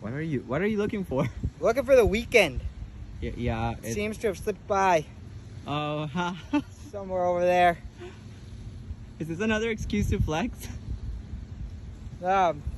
What are you looking for? Looking for the weekend. Yeah. Seems to have slipped by. Oh, Somewhere over there. Is this another excuse to flex?